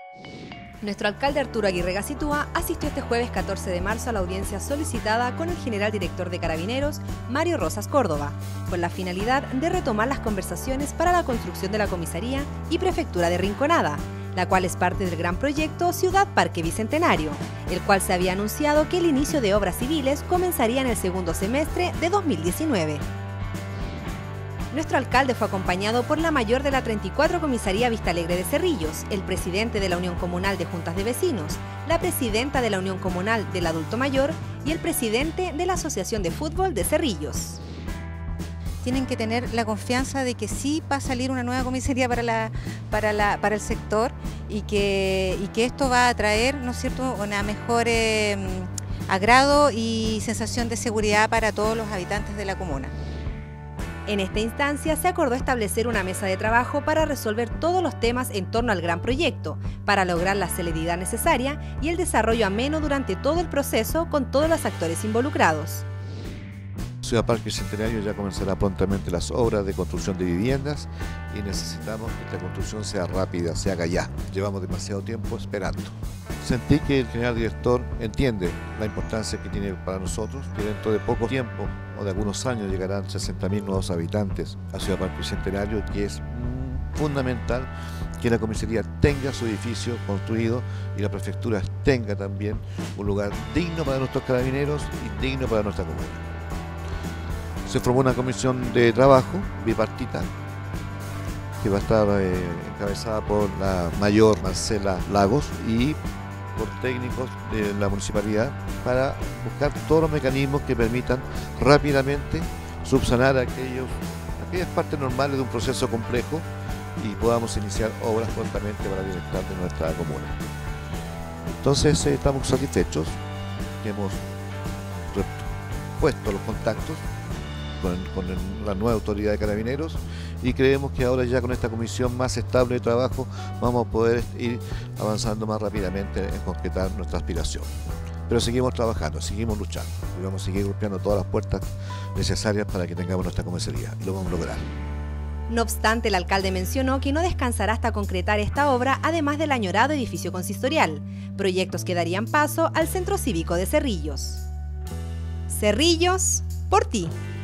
Nuestro alcalde Arturo Aguirre Gacitúa asistió este jueves 14 de marzo a la audiencia solicitada con el general director de Carabineros, Mario Rosas Córdoba, con la finalidad de retomar las conversaciones para la construcción de la comisaría y prefectura de Rinconada, la cual es parte del gran proyecto Ciudad Parque Bicentenario, el cual se había anunciado que el inicio de obras civiles comenzaría en el segundo semestre de 2019. Nuestro alcalde fue acompañado por la mayor de la 34 Comisaría Vista Alegre de Cerrillos, el presidente de la Unión Comunal de Juntas de Vecinos, la presidenta de la Unión Comunal del Adulto Mayor y el presidente de la Asociación de Fútbol de Cerrillos. Tienen que tener la confianza de que sí va a salir una nueva comisaría para el sector y que esto va a traer, ¿no es cierto?, una mejor agrado y sensación de seguridad para todos los habitantes de la comuna. En esta instancia se acordó establecer una mesa de trabajo para resolver todos los temas en torno al gran proyecto, para lograr la celeridad necesaria y el desarrollo ameno durante todo el proceso con todos los actores involucrados. Ciudad Parque Bicentenario ya comenzará prontamente las obras de construcción de viviendas y necesitamos que esta construcción sea rápida, se haga ya. Llevamos demasiado tiempo esperando. Sentí que el general director entiende la importancia que tiene para nosotros, que dentro de poco tiempo o de algunos años llegarán 60.000 nuevos habitantes a Ciudad Parque Bicentenario, que es fundamental que la comisaría tenga su edificio construido y la prefectura tenga también un lugar digno para nuestros carabineros y digno para nuestra comuna. Se formó una comisión de trabajo bipartita que va a estar encabezada por la mayor Marcela Lagos y por técnicos de la municipalidad para buscar todos los mecanismos que permitan rápidamente subsanar aquellas partes normales de un proceso complejo y podamos iniciar obras prontamente para el bienestar de nuestra comuna. Entonces estamos satisfechos que hemos puesto los contactos con la nueva autoridad de Carabineros y creemos que ahora ya con esta comisión más estable de trabajo vamos a poder ir avanzando más rápidamente en concretar nuestra aspiración. Pero seguimos trabajando, seguimos luchando y vamos a seguir golpeando todas las puertas necesarias para que tengamos nuestra comisaría y lo vamos a lograr. No obstante, el alcalde mencionó que no descansará hasta concretar esta obra, además del añorado edificio consistorial, proyectos que darían paso al Centro Cívico de Cerrillos. Cerrillos, por ti.